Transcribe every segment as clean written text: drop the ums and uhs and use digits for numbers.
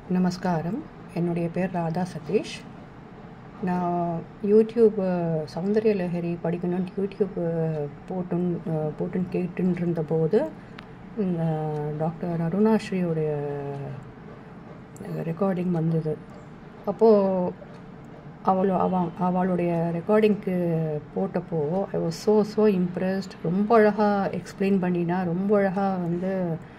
நமஸ்காரம். என்னுடைய பேர் ராதா சதீஷ். நான் யூடியூப் சௌந்தர்ய லஹரி படிக்கணும்னு யூடியூப் போட்டுன்னு கேட்டுன்னு இருந்தபோது இந்த டாக்டர் அருணாஸ்ரீயோடைய ரெக்கார்டிங் வந்தது. அப்போது அவளுடைய ரெக்கார்டிங்க்கு போட்டப்போ ஐ வாஸ் ஸோ இம்ப்ரெஸ்ட். ரொம்ப அழகாக எக்ஸ்பிளைன் பண்ணினா, ரொம்ப அழகாக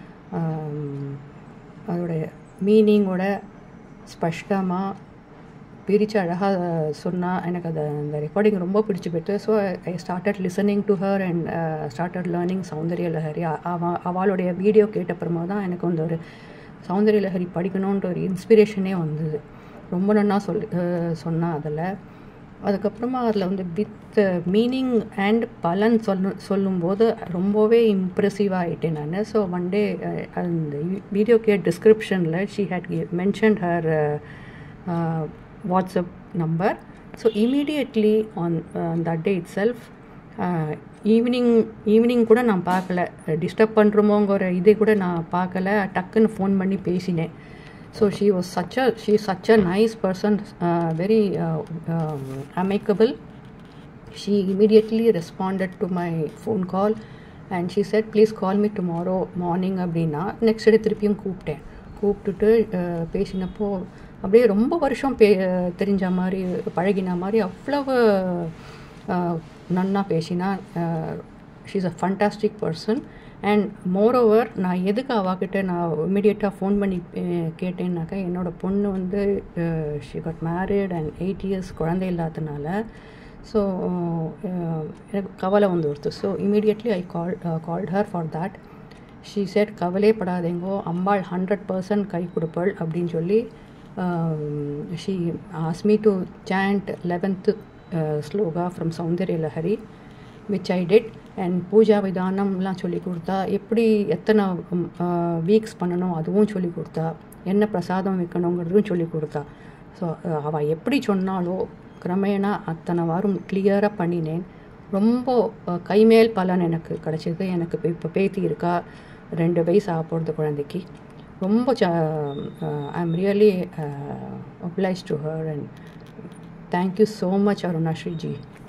அதோடைய மீனிங்கோட ஸ்பஷ்டமாக பிரித்து அழகாக சொன்னால் எனக்கு அந்த ரெக்கார்டிங் ரொம்ப பிடிச்சி போயிட்டு. So I started listening to her and started learning Soundarya Lahari. அவளுடைய வீடியோ கேட்டப்புறமா தான் எனக்கு ஒரு சௌந்தர்ய லஹரி படிக்கணுன்ற ஒரு இன்ஸ்பிரேஷனே வந்தது. ரொம்ப நன்னா சொன்னா அதில். அதுக்கப்புறமா அதில் வித் மீனிங் அண்ட் பலன் சொல்லும்போது ரொம்பவே இம்ப்ரெசிவாக ஆகிட்டேன் நான். ஸோ ஒன் டே அந்த வீடியோ டிஸ்கிரிப்ஷனில் she had mentioned her WhatsApp number. So immediately on that day itself evening கூட நான் பார்க்கல, டிஸ்டர்ப் பண்ணுறோமோங்கிற இதை கூட நான் பார்க்கல. டக்குன்னு ஃபோன் பண்ணி பேசினேன். So she's such a nice person, very amicable. She immediately responded to my phone call and she said, please call me tomorrow morning அப்படின்னா. நெக்ஸ்ட் டே திருப்பியும் கூப்பிட்டுட்டு பேசினப்போ அப்படியே ரொம்ப வருஷம் தெரிஞ்ச மாதிரி பழகின மாதிரி அவ்வளவு நன்னா பேசினா. She's a fantastic person. And moreover, நான் எதுக்கு அவகிட்ட நான் இம்மிடியட்டாக ஃபோன் பண்ணி கேட்டேன்னாக்கா, என்னோடய பொண்ணு she got married and 8 years குழந்தை இல்லாதனால. ஸோ எனக்கு கவலை வருது. So immediately I called her for that. She said, கவலையே படாதேங்கோ, அம்பாள் 100% கை கொடுப்பாள் அப்படின்னு சொல்லி she ask me to chant 11th sloka from Soundarya Lahari, which I did. And பூஜா விதானம்லாம் சொல்லி கொடுத்தா, எப்படி எத்தனை வீக்ஸ் பண்ணணும் அதுவும் சொல்லி கொடுத்தா, என்ன பிரசாதம் வைக்கணுங்கிறதும் சொல்லி கொடுத்தா. ஸோ அவள் எப்படி சொன்னாலோ கிரமேணா அத்தனை வாரம் கிளியராக பண்ணினேன். ரொம்ப கைமேல் பலன் எனக்கு கிடச்சிது. எனக்கு இப்போ பேத்தி இருக்கா, 2 வயசு ஆக போகிறது குழந்தைக்கு. ரொம்ப I am really obliged to her and thank you so much Arunasri G.